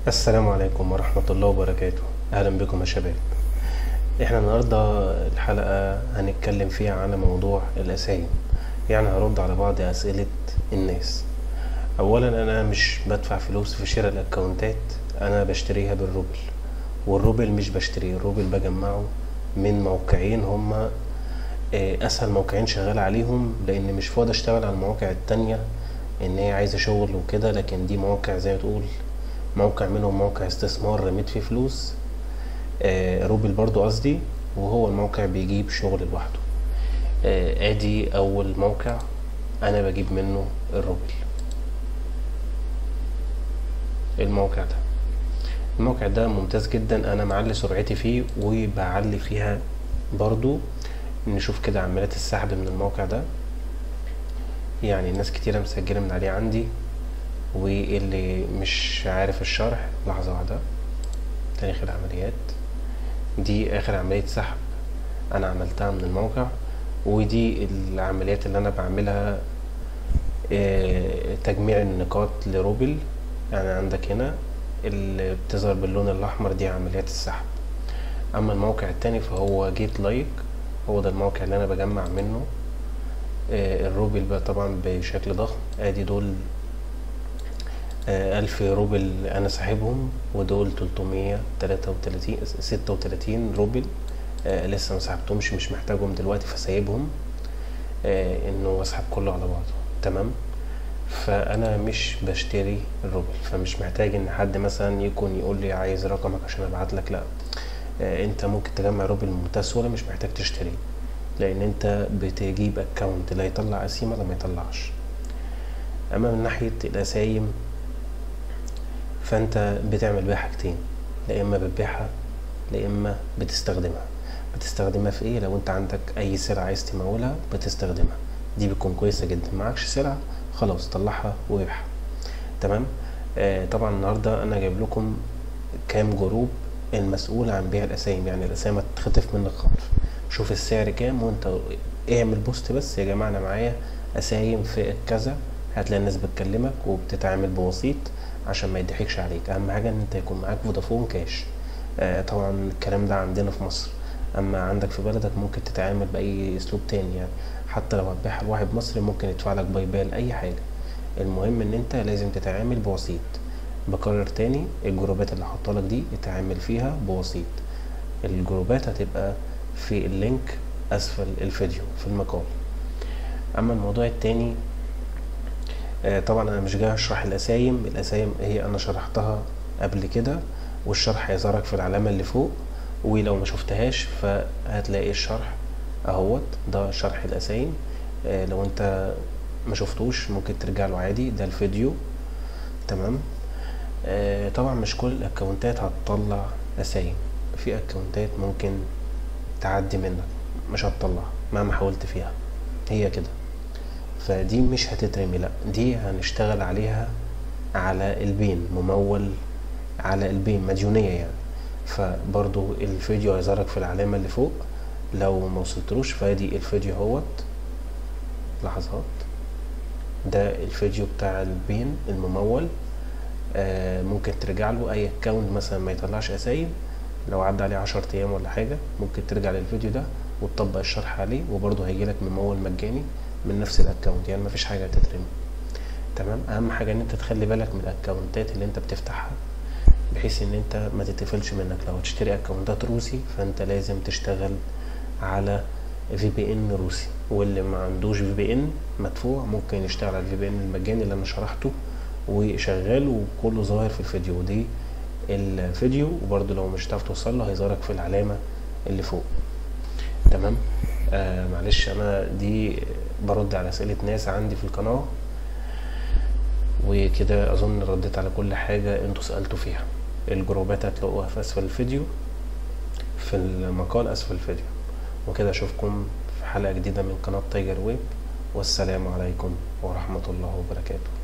السلام عليكم ورحمة الله وبركاته. أهلا بكم يا شباب. احنا النهاردة الحلقة هنتكلم فيها على موضوع الأسايم، يعني هرد على بعض أسئلة الناس. أولا أنا مش بدفع فلوس في شراء الأكونتات، أنا بشتريها بالروبل، والروبل مش بشتريه، الروبل بجمعه من موقعين هما أسهل موقعين شغال عليهم، لأن مش فاضي أشتغل على المواقع التانية إن هي عايزة شغل وكده، لكن دي مواقع زي ما تقول موقع منهم موقع استثمار رميت فيه فلوس، روبل برضو قصدي، وهو الموقع بيجيب شغل لوحده. ادي اول موقع انا بجيب منه الروبل، الموقع ده ممتاز جدا، انا معلي سرعتي فيه وبعلي فيها برضو. نشوف كده عمليات السحب من الموقع ده، يعني ناس كتيرة مسجلة من عليه عندي، واللي مش عارف الشرح لحظة واحدة. تاريخ العمليات دي اخر عملية سحب انا عملتها من الموقع، ودي العمليات اللي انا بعملها تجميع النقاط لروبل. يعني عندك هنا اللي بتظهر باللون الاحمر دي عمليات السحب. اما الموقع التاني فهو جيت لايك، هو ده الموقع اللي انا بجمع منه الروبل بقى طبعا بشكل ضخم. ادي دول 1000 روبل انا ساحبهم، ودول 336 روبل لسه ما سحبتهمش، مش محتاجهم دلوقتي فسايبهم انه اسحب كله على بعضه. تمام، فانا مش بشتري الروبل، فمش محتاج ان حد مثلا يكون يقول لي عايز رقمك عشان ابعت لك، لا. انت ممكن تجمع روبل بمنتهى السهوله، مش محتاج تشتري، لان انت بتجيب اكونت لا يطلع قسيمه لا ما يطلعش. اما من ناحيه الاسايم فانت بتعمل بيها حاجتين، لا اما بتبيعها لا اما بتستخدمها في ايه؟ لو انت عندك اي سلعه عايز تمولها بتستخدمها، دي بتكون كويسه جدا. معكش سلعه خلاص طلعها وبيعها. تمام. طبعا النهارده انا جايب لكم كام جروب المسؤول عن بيع الاسايم، يعني الاسايم هتتخطف منك خالص. شوف السعر كام وانت اعمل بوست بس يا جماعه انا معايا اسايم في كذا، هتلاقي الناس بتكلمك وبتتعامل بوسيط عشان ما يضحكش عليك. اهم حاجه ان انت يكون معاك فودافون كاش. طبعا الكلام ده عندنا في مصر، اما عندك في بلدك ممكن تتعامل باي اسلوب تاني، يعني حتى لو هتبيعها لواحد مصري ممكن يدفع لك باي بال اي حاجه. المهم ان انت لازم تتعامل بوسيط. بكرر تاني، الجروبات اللي حاطه لك دي اتعامل فيها بوسيط. الجروبات هتبقى في اللينك اسفل الفيديو في المقال. اما الموضوع التاني طبعا انا مش جاي اشرح الاسايم هي انا شرحتها قبل كده، والشرح هيظهرك في العلامه اللي فوق، ولو ما شفتهاش فهتلاقي الشرح اهوت، ده شرح الاسايم. لو انت ما شفتوش ممكن ترجع له عادي، ده الفيديو. تمام. طبعا مش كل الاكونتات هتطلع اسايم، في اكونتات ممكن تعدي منك مش هتطلع مهما حاولت فيها، هي كده. فدي مش هتترمي، لا دي هنشتغل عليها على البين، ممول على البين مديونية يعني. فبرضو الفيديو هيظهرك في العلامة اللي فوق، لو ما وصلتلوش فادي الفيديو اهوت لحظات، ده الفيديو بتاع البين الممول. ممكن ترجع له اي اكونت مثلا ما يطلعش اسايم، لو عدى عليه 10 ايام ولا حاجة ممكن ترجع للفيديو ده وتطبق الشرح عليه، وبرضه هيجيلك ممول مجاني من نفس الاكونت، يعني مفيش حاجة هتترمي. تمام. اهم حاجة ان انت تخلي بالك من الاكونتات اللي انت بتفتحها، بحيث ان انت ما تتقفلش منك. لو هتشتري اكونتات روسي فانت لازم تشتغل على في بي ان روسي، واللي ما عندوش في بي ان مدفوع ممكن يشتغل على الفي بي ان المجاني اللي انا شرحته وشغال وكله ظاهر في الفيديو دي الفيديو. وبرضه لو مش هتعرف توصل له هيظهرك في العلامة اللي فوق. تمام. معلش انا دي برد على اسئلة ناس عندي في القناة، وكده اظن رديت على كل حاجة انتوا سألتوا فيها. الجروبات هتلاقوها في اسفل الفيديو، في المقال اسفل الفيديو. وكده اشوفكم في حلقة جديدة من قناة تايجر ويب، والسلام عليكم ورحمة الله وبركاته.